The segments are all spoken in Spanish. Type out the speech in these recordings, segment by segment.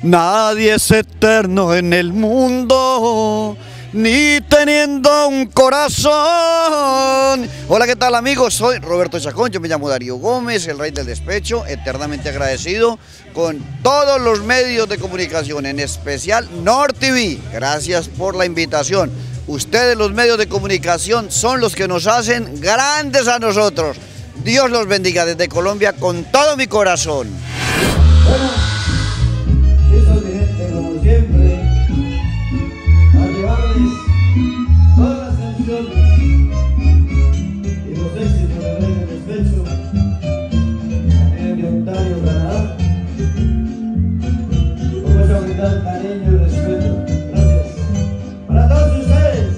Nadie es eterno en el mundo, ni teniendo un corazón. Hola, ¿qué tal, amigos? Soy Roberto Chacón, yo me llamo Darío Gómez, el rey del despecho, eternamente agradecido con todos los medios de comunicación, en especial Nor TV. Gracias por la invitación. Ustedes, los medios de comunicación, son los que nos hacen grandes a nosotros. Dios los bendiga desde Colombia con todo mi corazón. Eso es mi gente, como siempre, a llevarles todas las canciones y los éxitos del rey del despecho en Ontario, Canadá, con esa unidad, cariño y respeto. Gracias para todos ustedes.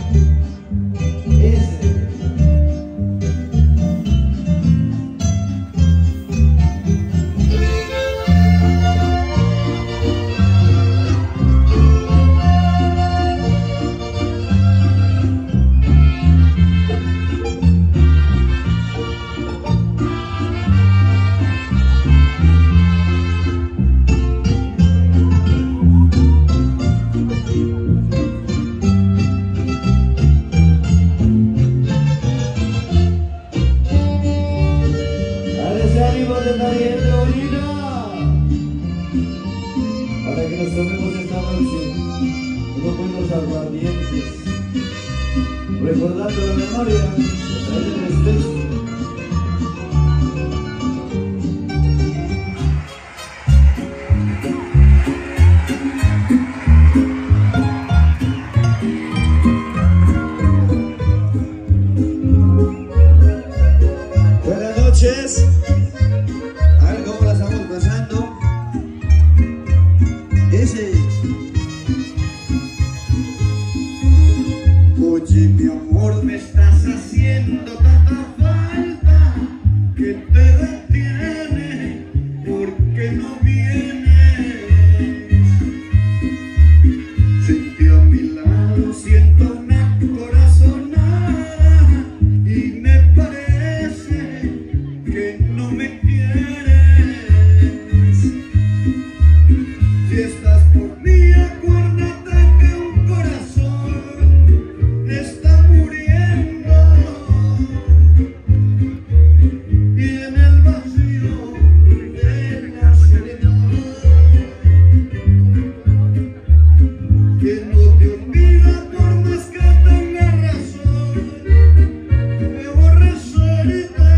Para que nos tomemos esta noche unos buenos aguardientes, recordando la memoria del despecho. Buenas noches. A ver cómo la estamos pasando. Oye, mi amor, me estás haciendo tanta falta que te detiene, ¿por qué no vienes? Sentí a mi lado, siento una corazonada y me parece que no me quieres. Si estás por mí, acuérdate que un corazón está muriendo y en el vacío de la soledad, que no te olvida por más que tenga razón, me aborrecerte,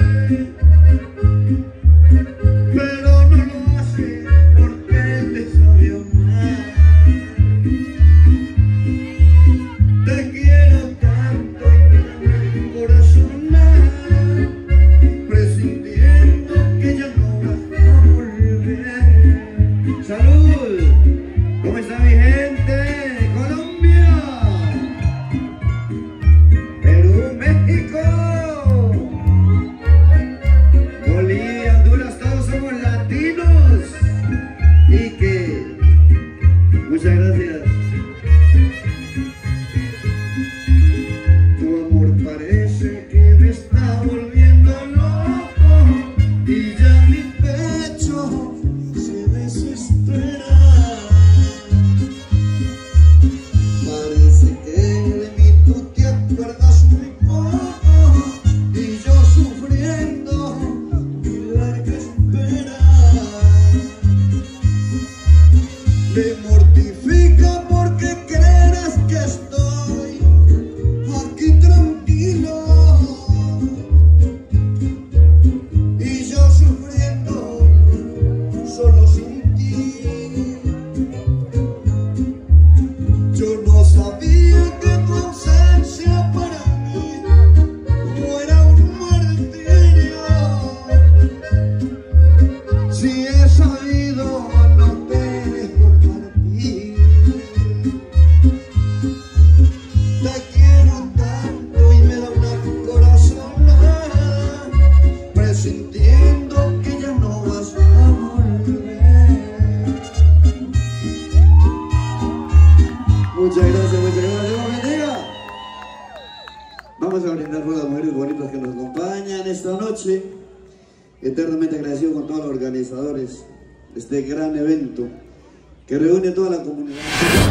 pero no lo hace porque te sabe amar. Te quiero tanto y me da mi corazón mal, presintiendo que ya no vas a volver. ¡Salud! ¿Cómo está mi gente? ¡Colombia! ¡Perú, México! Bolivia, Honduras, todos somos latinos. Y que muchas gracias. Tu amor parece que me está volviendo loco y ya mi pecho se desespera. Parece que de mí tú te acuerdas muy poco y yo sufriendo mi larga espera. Me mortifica porque creerás que estoy aquí tranquilo y yo sufriendo solo sin ti. Yo no sabía que tu ausencia para mí fuera un martirio. Si he sabido no te dejo partir. Te quiero tanto y me da una corazonada, presintiendo que ya no vas a volver. Muchas gracias, Dios bendiga. Vamos a brindar por las mujeres bonitas que nos acompañan esta noche. Eternamente agradecido con todos los organizadores de este gran evento. que reúne a toda la comunidad.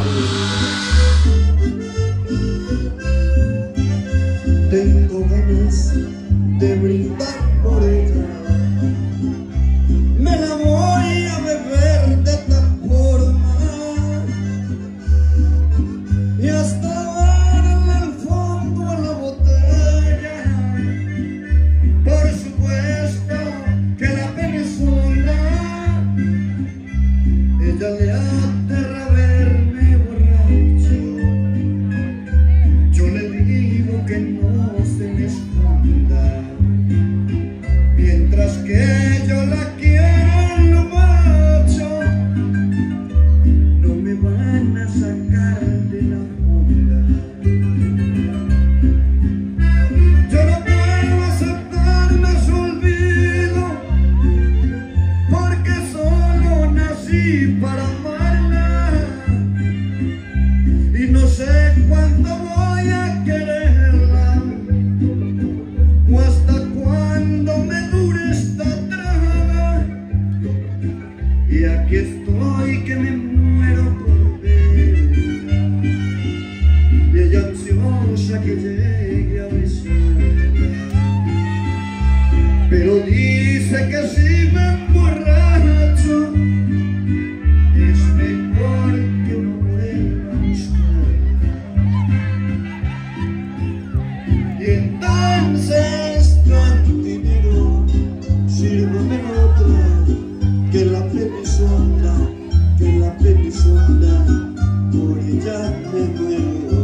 Tengo ganas de brindar por ella, me la voy a beber de tal forma y hasta darle el fondo a la botella. Por supuesto que la pena es honda, ella le aterra verme borracho. Yo le digo que no se me esconda, mientras que yo la quiero en lo macho. No me van a sacar de la onda. Yo no puedo aceptarme su olvido, porque solo nací para amarla y no sé cuándo voy a quererla o hasta cuándo me dure esta traga. Y aquí estoy que me muero por verla y ella ansiosa que llegue a besarla, pero dice que si me emborracho es mejor que no vuelva a buscarla. Y entonces, cantinero, sírvame otra, que la pena es honda, que la pena es honda, por ella me muero.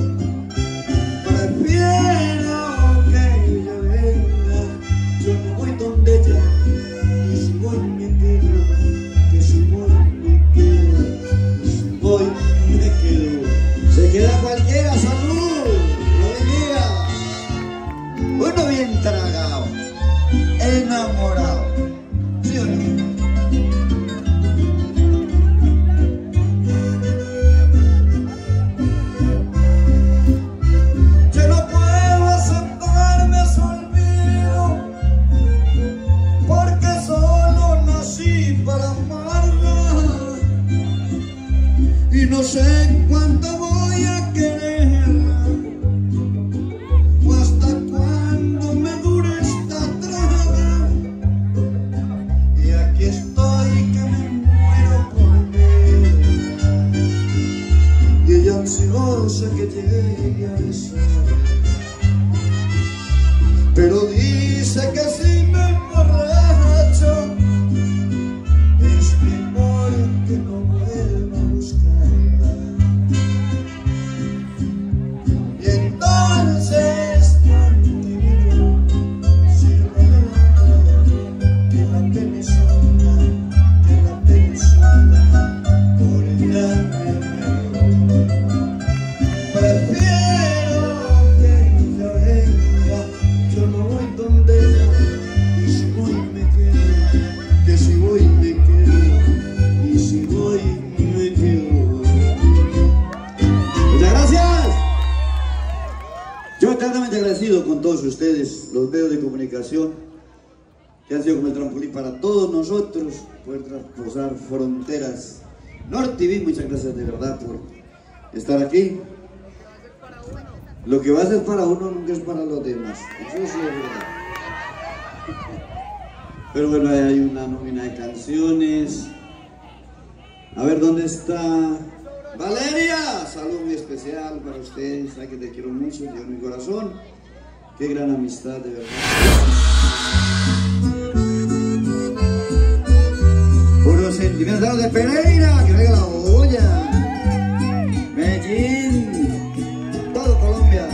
Prefiero que ella venga, yo no voy donde ella, y si voy me quedo, que si voy me quedo, y si voy me quedo. Se queda cualquiera, salud, no bendiga. Uno bien tragado, enamorado, ¿sí o no? Yo no puedo aceptarme su olvido, porque solo nací para amarla y no sé cuánto voy a quererla o hasta cuándo me dure esta traga. Y aquí estoy que me muero por verla y ella ansiosa que llegue a besarla, pero dice que si me emborracho es mejor que no vuelva a buscarla. Y entonces, cantinero, sírvame otra, que la pena es honda, que la pena es honda, por ella me muero. Prefiero que ella venga, yo no voy donde ella, y si voy me quedo, que si voy me quedo, y si voy me quedo. Muchas gracias. Yo eternamente agradecido con todos ustedes, los medios de comunicación, que han sido como el trampolín para todos nosotros, poder traspasar fronteras. Norte, muchas gracias de verdad por estar aquí. Lo que va a ser para uno nunca es para los demás, eso sí es verdad. Pero bueno, hay una nómina de canciones. A ver, ¿dónde está Valeria? Saludo muy especial para ustedes, sabes que te quiero mucho, te dio mi corazón. Qué gran amistad, de verdad. Puros sentimientos de Pereira, que venga la olla. Medellín, todo Colombia.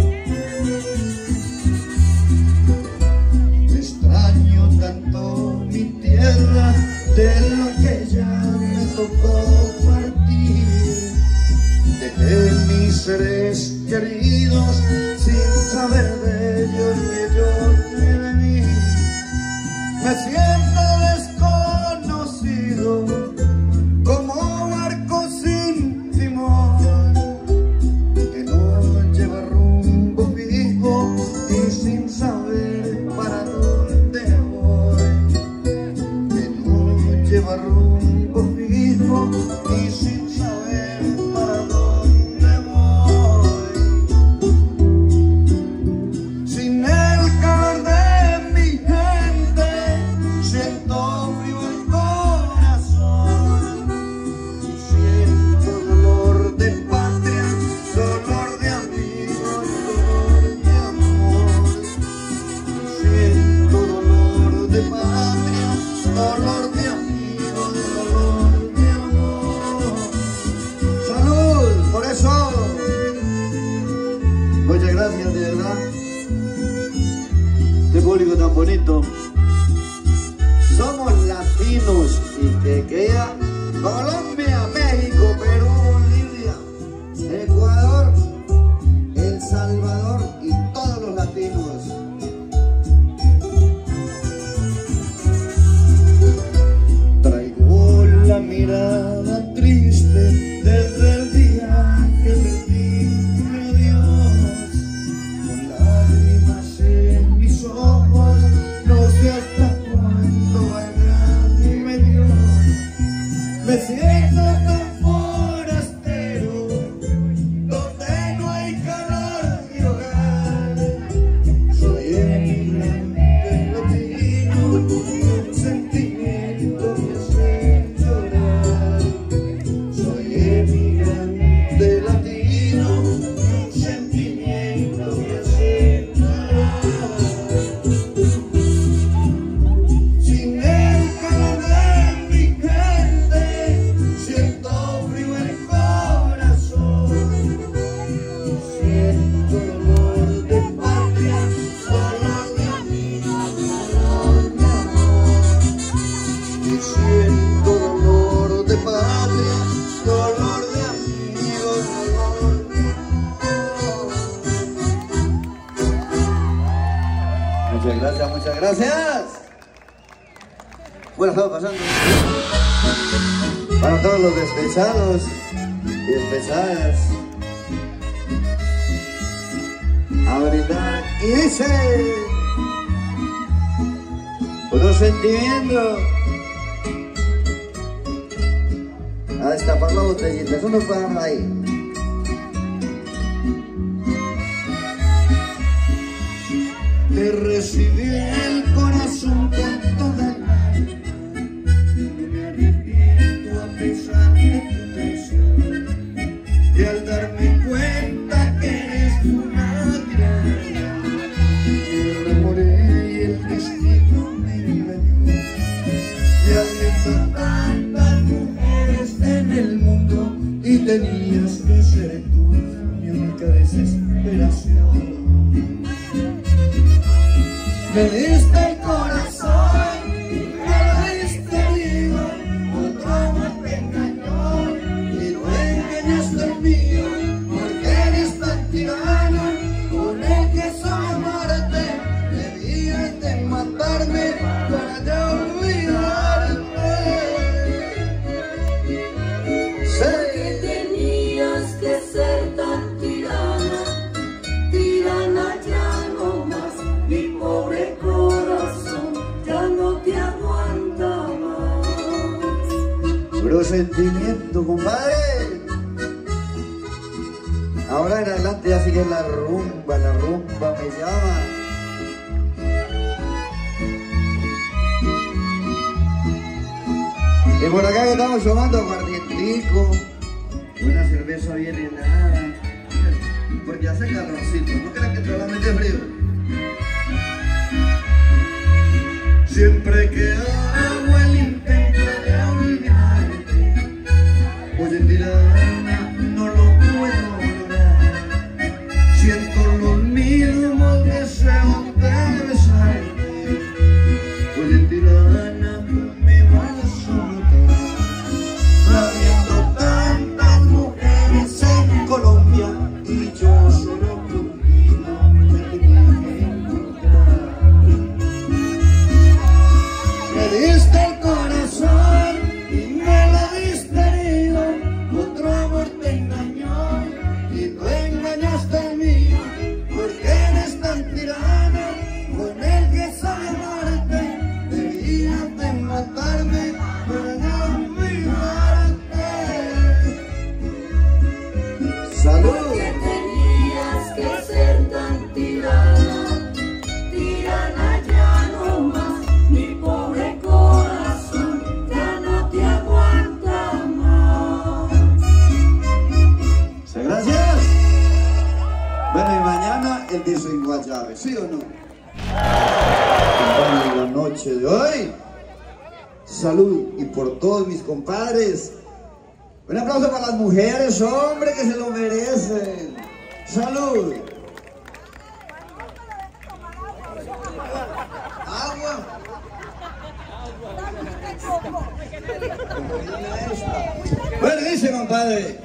Extraño tanto mi tierra, de lo que ya me tocó partir. Dejé mis seres queridos sin saber de ellos ni ellos ni de mí. Me siento desconocido como barco sin timón, que no lleva rumbo fijo y sin saber para dónde voy. Que no lleva rumbo fijo y gracias de verdad. Este público tan bonito. Somos latinos y que queda Colombia, México, Perú, Bolivia, Ecuador, El Salvador y todos los latinos. Traigo la mirada triste desde el día que perdí a Dios, con lágrimas en mis ojos, no sé hasta cuándo valdrá mi Dios. Me siento tan forastero, donde no hay calor ni hogar. Soy emigrante latino, un sentimiento me hace llorar. Soy emigrante latino, un sentimiento me hace llorar. Sin el calor de mi gente, siento frío el corazón. Siento dolor de patria, dolor de amigos, dolor de amor. Y siento dolor de patria, dolor de amigos, dolor de amor. Muchas gracias, muchas gracias. Bueno, estamos pasando para todos los despechados y despechadas a brindar. Y dice: puro sentimiento. A destapar la botellita, eso no puede ahí. Te recibí el corazón con toda el alma. No me arrepiento a pesar de tu traición. Y al darme cuenta que eres una tirana, me enamoré y el destino me engañó. Y habiendo tantas mujeres en el mundo, y tenías que ser tú mi única desesperación. Me diste el corazón y me lo diste herido, otro amor te engañó y no engañaste el mío, porque eres tan tirano, con el que soy amarte, debías de matarme para ya olvidarte. ¿Por qué tenías que ser tan tirana? Tirana ya no más, mi pobre corazón ya no te aguanta más. Puro sentimiento, compadre. Ahora en adelante ya sigue la rumba me llama. Y por acá que estamos tomando aguardientico, una cerveza bien helada, porque hace calorcito, no crean que solamente es frío. Siempre que hago el intento de olvidarte, oye tirana, no lo puedo lograr. Siento los mismos deseos de besarte, oye tirana, me vas a matar. Habiendo tantas mujeres en Colombia y yo solo contigo me tenía que encontrar. Me diste el corazón y me lo diste herido, otro amor te engañó y tú engañaste el mío, porque eres tan tirano, con el que sabe amarte, debías de matarme para no olvidarte. ¡Salud! ¿Por qué tenías que ser tan tirana? Tirana ya no más, mi pobre corazón ya no te aguanta más. Muchas gracias. Bueno, y mañana el beso en Guayave, ¿sí o no? Compadre, la noche de hoy. Salud, y por todos mis compadres. Un aplauso para las mujeres, hombre, que se lo merecen. Salud. agua. Bueno, dice compadre.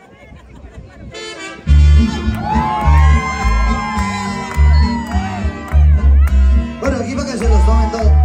Bueno, aquí para que se los tomen todos.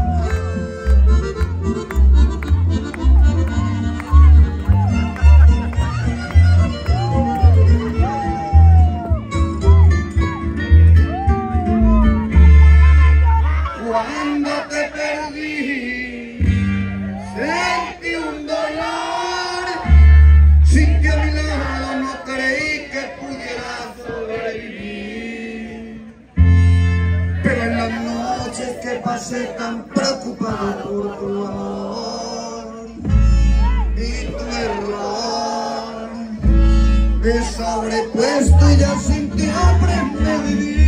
Cuando te perdí, sentí un dolor, sin que a mi lado no creí que pudiera sobrevivir. Pero en las noches que pasé tan preocupado por tu amor y tu error, me sobrepuesto y ya sin ti aprendí a vivir.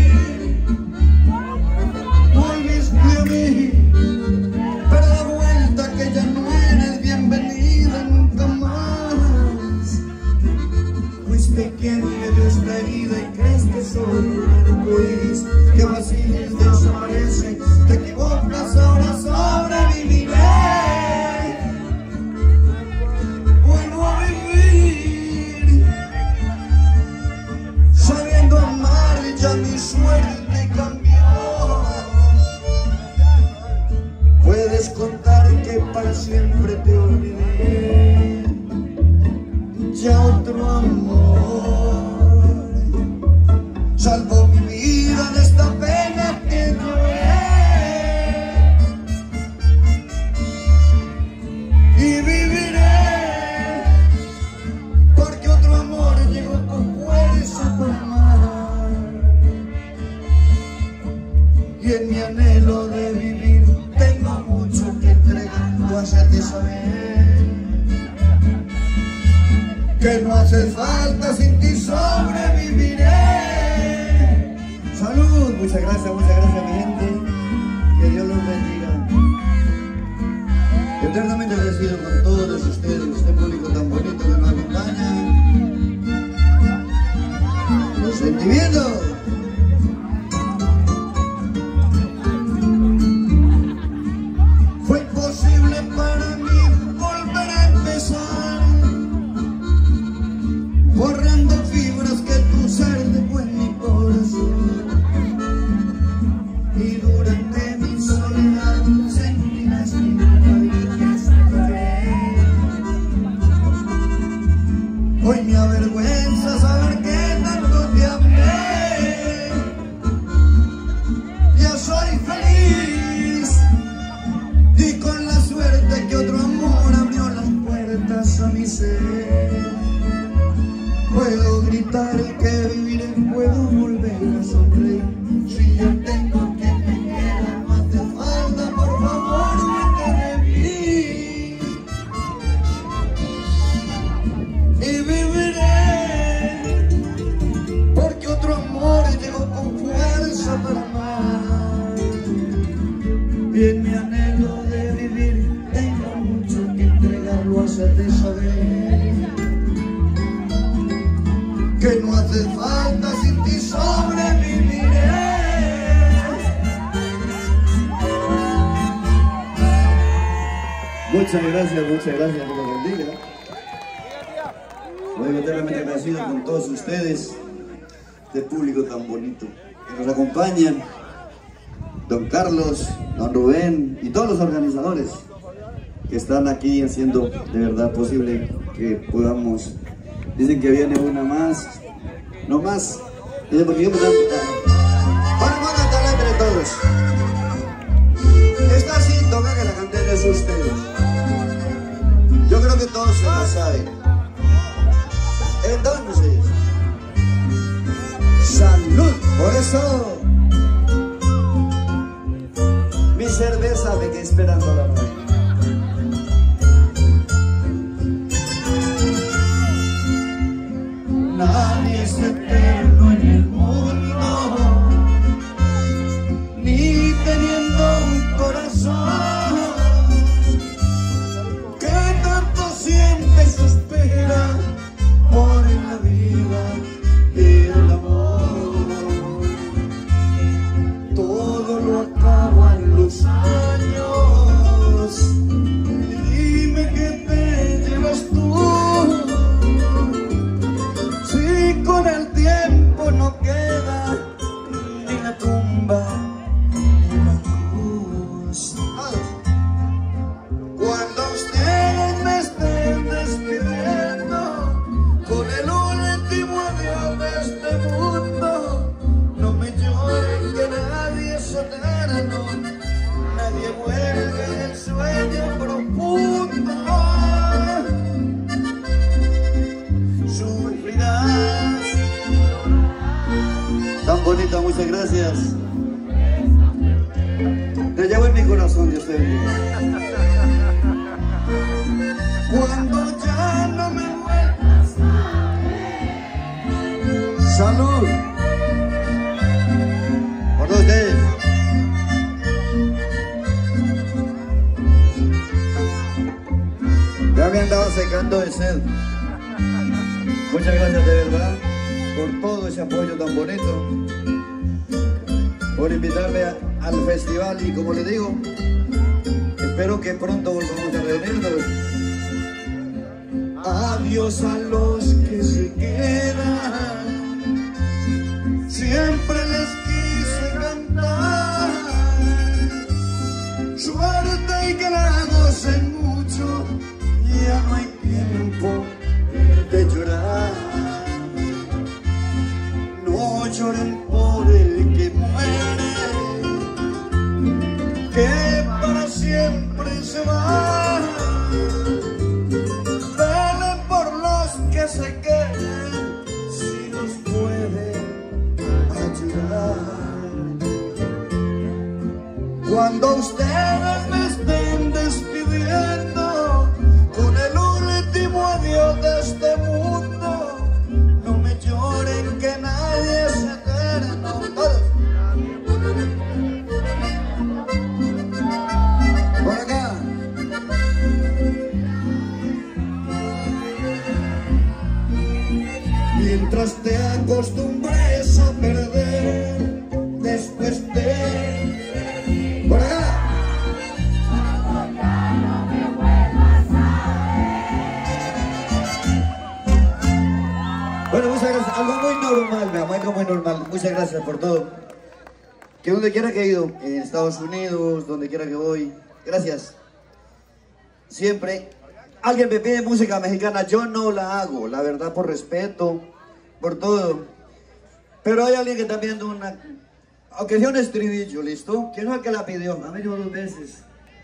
Pero la vuelta que ya no eres bienvenida nunca más. Fuiste quien me dio esta herida y crees que soy un arcoíris que vacila y desaparece. Te equivocas, ahora sobreviviré. Vuelvo a vivir sabiendo amar y ya mi suerte cambió. Puedes contar que para siempre te olvidé, ya otro amor salvó mi vida de esta pena que lloré, y viviré porque otro amor llegó con fuerza por mar, y en mi anhelo de vivir tengo mucho que entregar, no hacerte saber que no hace falta, sin ti sobreviviré. Salud, muchas gracias mi gente, que Dios los bendiga. Eternamente agradecido con todos ustedes, este público tan bonito que nos acompaña. Los sentimientos. Borrando fibras que tu ser dejó en mi corazón, y durante mi soledad sentirás mi vida que estaré. Hoy me avergüenza saber que tanto te amé, ya soy feliz, y con la suerte que otro amor abrió las puertas a mi ser. Puedo gritar que viviré, puedo volver a sonreír. Si yo tengo quien me quiera, no hace falta, por favor, vete de mí. Y viviré porque otro amor llegó con fuerza para amar. Y en mi anhelo de vivir tengo mucho que entregarlo, hacerte saber que no hace falta, sin ti sobreviviré. Muchas gracias, que los bendiga. Voy eternamente agradecido con todos ustedes, este público tan bonito que nos acompañan, don Carlos, don Rubén y todos los organizadores que están aquí haciendo de verdad posible que podamos. Dicen que viene una más, no más. Dicen porque yo me vamos a cantarla entre todos. Esta sí toca que la canten es ustedes. Yo creo que todos se la saben. Entonces, salud. Por eso, mi cerveza me quedé esperando la noche. Nadie es eterno en el mundo, ni teniendo un corazón que tanto siente y suspira por la vida y el amor. Todo lo acaba en luz. bonita, muchas gracias. Te llevo en mi corazón, Dios te bendiga. Cuando ya no me vuelvas a ver. Salud. Por todos ustedes. Ya me andaba secando de sed. Muchas gracias de verdad por todo ese apoyo tan bonito, por invitarme al festival y como les digo, espero que pronto volvamos a reunirnos. Adiós a los que se quedan, siempre les quise cantar, suerte y que la gocen mucho, ya no hay tiempo de llorar. No lloren por el que muere, que para siempre se va. Velen por los que se queden, si nos pueden ayudar. Cuando ustedes me estén despidiendo con el último adiós de este mundo, no me lloren que nadie es eterno. Todos. Por acá. Mientras te acostumbres a perder, después te... Por acá. Bueno, muchas gracias. Algo muy normal, mi amor, algo muy normal. Muchas gracias por todo. Que donde quiera que he ido, en Estados Unidos, donde quiera que voy, gracias. Siempre alguien me pide música mexicana, yo no la hago, la verdad, por respeto, por todo. Pero hay alguien que está viendo una... Aunque sea un estribillo, ¿listo? ¿Quién es el que la pidió? A mí 2 veces.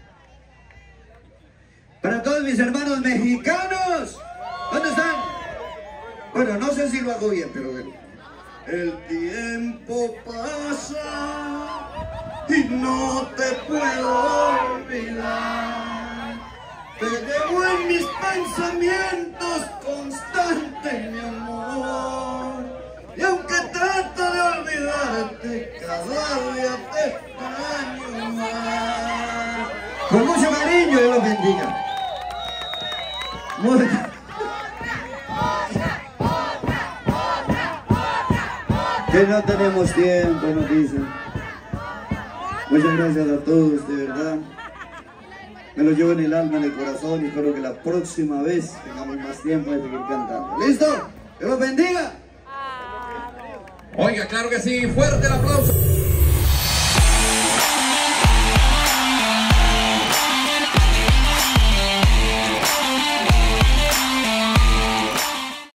Para todos mis hermanos mexicanos, ¿dónde están? Bueno, no sé si lo hago bien, pero bueno. El tiempo pasa y no te puedo olvidar. Te llevo en mis pensamientos constante, mi amor. Y aunque trato de olvidarte, cada día te extraño más. Con mucho cariño, Dios los bendiga. Que no tenemos tiempo, nos dicen. Muchas gracias a todos, de verdad. Me lo llevo en el alma, en el corazón y espero que la próxima vez tengamos más tiempo de seguir cantando. ¿Listo? ¡Dios los bendiga! Oiga, claro que sí, fuerte el aplauso.